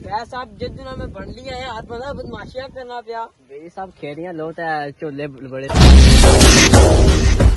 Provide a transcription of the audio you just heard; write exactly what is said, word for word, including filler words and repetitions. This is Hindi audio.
साहब जिस दिन में बन लिया है हाथ बना बदमाशियां करना पिया। सब खेलियां लो तो चोले बड़े